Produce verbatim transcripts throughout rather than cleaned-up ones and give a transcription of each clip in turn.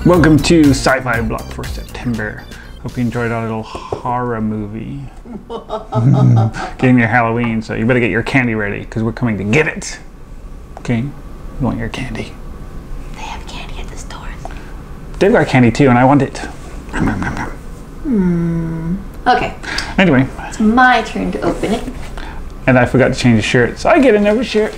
Welcome to Sci-Fi Block for September. Hope you enjoyed our little horror movie. Getting your Halloween, so you better get your candy ready because we're coming to get it. Okay? You want your candy. They have candy at the stores. They've got candy too, and I want it. Hmm. Okay. Anyway. It's my turn to open it. And I forgot to change the shirt, so I get another shirt.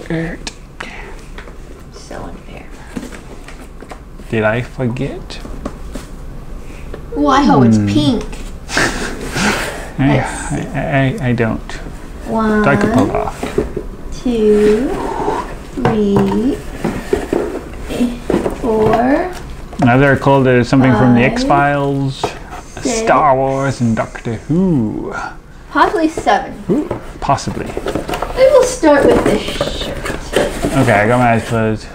So unfair. Did I forget? Oh, I hope it's pink. I, I, I, I don't. One, So I could pull it off. two, three, four. Now they're called uh, something from the Five, X-Files, six. Star Wars, and Doctor Who. Possibly seven. Ooh, possibly. We will start with this shirt. Okay, I got my eyes closed.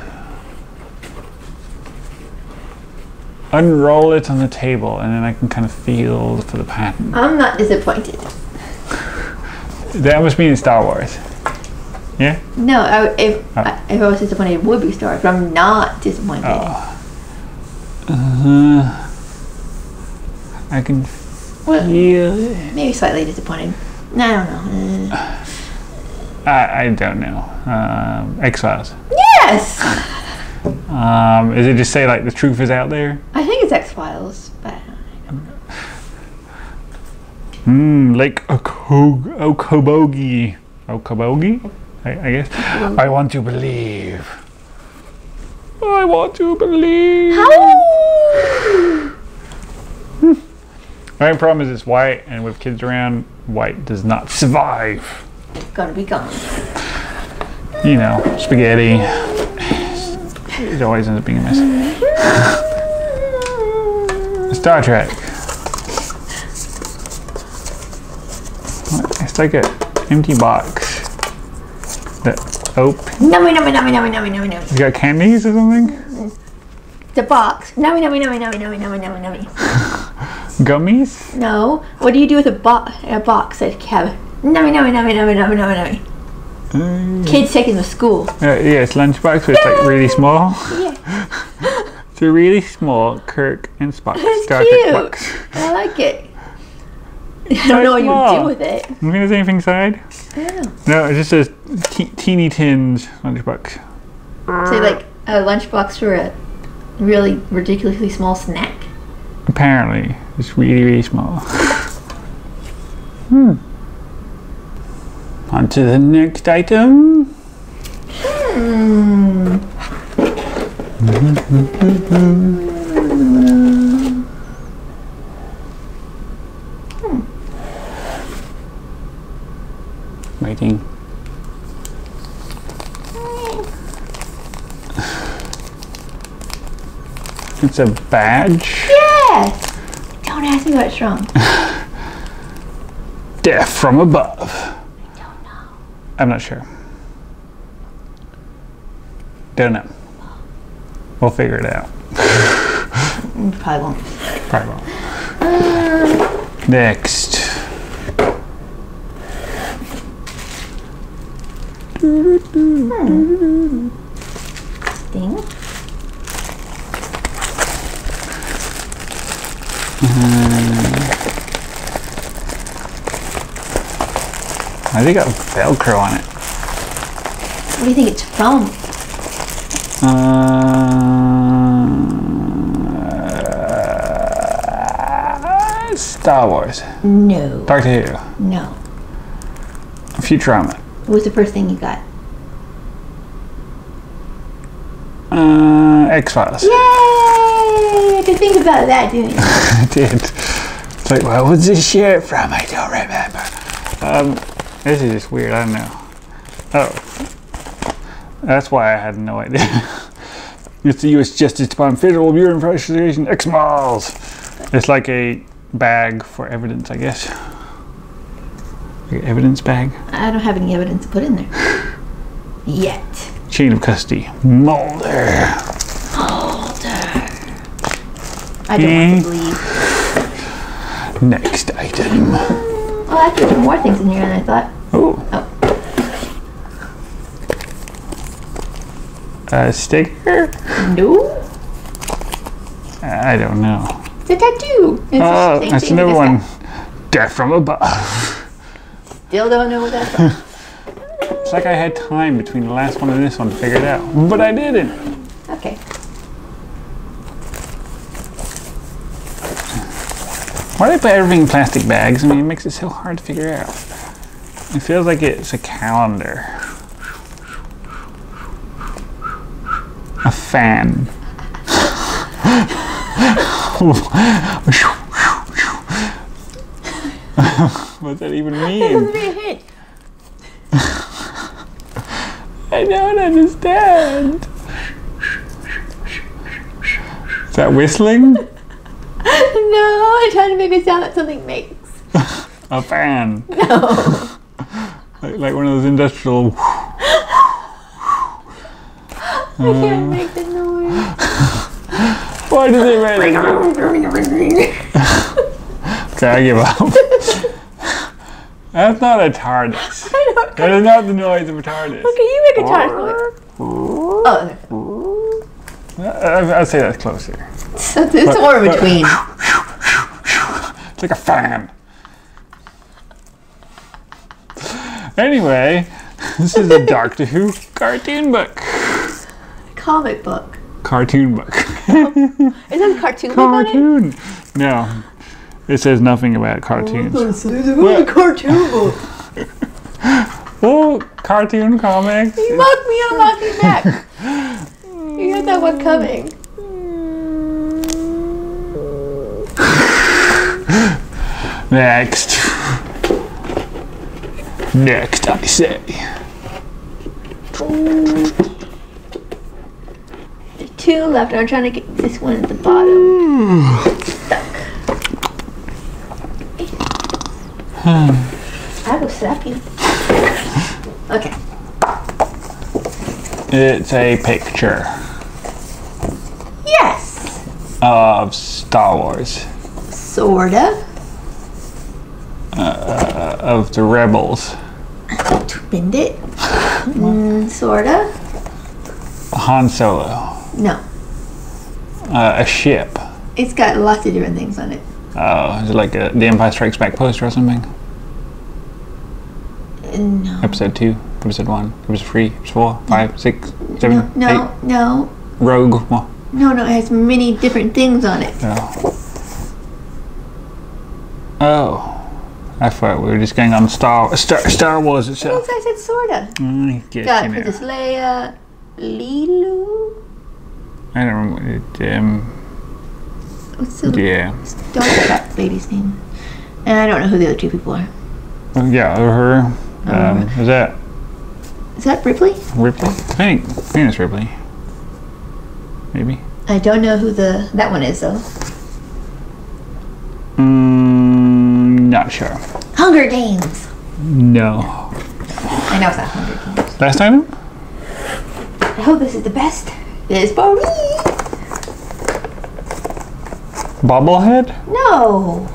Unroll it on the table, and then I can kind of feel for the pattern. I'm not disappointed. That must mean Star Wars. Yeah? No, I, would- if, Oh. I, if I was disappointed, it would be Star Wars, but I'm not disappointed. Oh. Uh, I can Well, feel it. maybe slightly disappointed. I don't know. Uh, I, I don't know. Um, X-Files. yes! Um, is it just say like the truth is out there? I think it's X-Files, but Hmm, Lake Okog- Okobogi. Okobogi? I, I guess. I want to believe. I want to believe. how? My problem is it's white, and with kids around, white does not survive. Gonna be gone. You know, spaghetti. It always ends up being a mess. Star Trek. It's like an empty box that open. Nummy, nummy, nummy, nummy, nummy, nummy, nummy. You got candies or something? The box. Nummy, nummy, nummy, nummy, nummy, nummy, nummy, nummy. Gummies? No. What do you do with a, bo a box that have nummy, nummy, nummy, nummy, nummy, nummy, nummy? Uh, Kids taking to school. uh, yeah, it's lunchbox, but it's like really small. Yeah. It's a really small Kirk and Spock It's Star cute. Trek box. I like it. I don't know what you would small. do with it. You think there's anything inside? I don't know. No, it just says te teeny tins lunchbox. Say like a lunchbox for a really ridiculously small snack. Apparently, it's really, really small. Hmm. On to the next item. Hmm. Waiting. It's a badge. Yes! Don't ask me what's wrong. Death from above. I don't know. I'm not sure. Don't know. We'll figure it out. You probably won't. Probably won't. Uh, Next. hmm. Sting. I think it got Velcro on it. What do you think it's from? Uh, Star Wars. No. Doctor Who. No. Futurama. What was the first thing you got? Uh, X-Files. Yay! I could think about that, didn't you? I did. It's like, what was this shirt from? I don't remember. Um, this is just weird. I don't know. Oh. That's why I had no idea. It's the U S Justice Department Federal Bureau of Investigation X-Files. It's like a bag for evidence, I guess. Like an evidence bag. I don't have any evidence to put in there. Yet. Chain of custody. Mulder. Mulder. I don't Hmm. want to believe. Next item. Oh, actually, there's more things in here than I thought. Oh. Oh. A sticker? No. I don't know. It's a tattoo. It's Oh, the same that's thing another as one. that. Death from above. Still don't know what that's from. It's like I had time between the last one and this one to figure it out, but I didn't. Okay. Why do they put everything in plastic bags? I mean, it makes it so hard to figure out. It feels like it's a calendar. A fan. What's that even That mean? doesn't mean a hint. I don't understand. Is that whistling? No, I'm trying to make it sound like something makes. A fan. No. Like, like one of those industrial. I can't make the noise. Why did they write it? Okay, I give up. That's not a TARDIS. I don't That is not the noise of a TARDIS. Okay, you make a TARDIS noise. Oh, I- I'd say that's closer. so it's somewhere in between. It's like a fan. Anyway, this is a Doctor Who cartoon book. Comic book. Cartoon book. Is that a cartoon book on it? Cartoon. No, it says nothing about cartoons. It's a cartoon book. Oh, cartoon comics. You mocked me, I'm mocking back. You had that one coming. Next. Next, I say. There's two left. I'm trying to get this one at the bottom. Stuck. I will slap you. Okay. It's a picture Yes. of Star Wars, Sorta. uh, of the Rebels, To bend it. Mm, sorta. Han Solo, No. uh, a ship. It's got lots of different things on it. Oh, is it like a, the Empire Strikes Back poster or something? No. Episode two, episode one, episode three, episode four, five, six, seven, No, no, no. eight. Rogue One. No, no, it has many different things on it. Oh. Oh. I thought we were just going on Star Star, Star Wars Yes, itself. I said sorta. I get Got you now. Princess Leia, Lilu. I don't remember what it, um, What's the yeah. dog that lady's name? And I don't know who the other two people are. Oh, yeah, her. Um, Oh. is that Is that Ripley? Ripley? I think, I think it's Ripley. Maybe. I don't know who the that one is though. Mm, not sure. Hunger Games. No. I know it's not Hunger Games. Last item? I hope this is the best. It's for me. Bobblehead? No.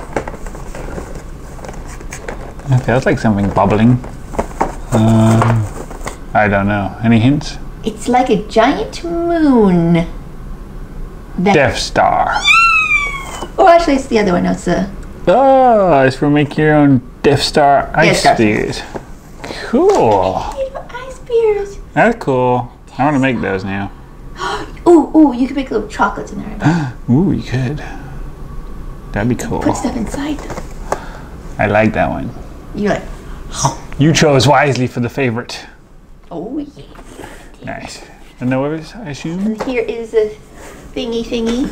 It feels like something bubbling. Um, I don't know. Any hints? It's like a giant moon. That, Death Star. Oh, actually, it's the other one. No, it's the. Oh, it's for make your own Death Star ice Star. spears. Cool. Little ice spears. That's cool. I want to make those now. Ooh, ooh, you can make little chocolates in there. I bet. Ooh, you could. That'd be cool. Put stuff inside them. I like that one. You're like, You chose wisely for the favorite. oh yeah. Nice. And no others, I assume? Here is a thingy thingy.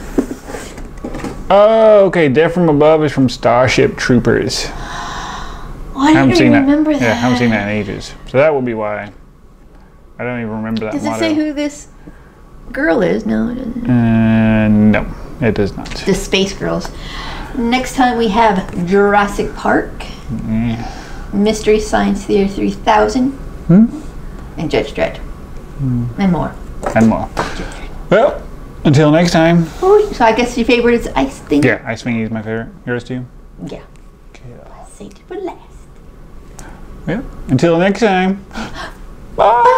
Oh, okay. Death from Above is from Starship Troopers. Oh, I haven't didn't seen even that. remember that. Yeah, I haven't seen that in ages. So that would be why. I don't even remember that Does it motto. say who this girl is? No, it doesn't. Uh, no, it does not. The Space Girls. Next time we have Jurassic Park, Mm. Mystery Science Theater three thousand, Hmm? and Judge Dredd, and more. And more. Well, until next time. Oh, so I guess your favorite is Ice Thing? Yeah, Ice Wingy is my favorite. Yours too? Yeah. Okay. Saved it for last. Well, until next time. Bye.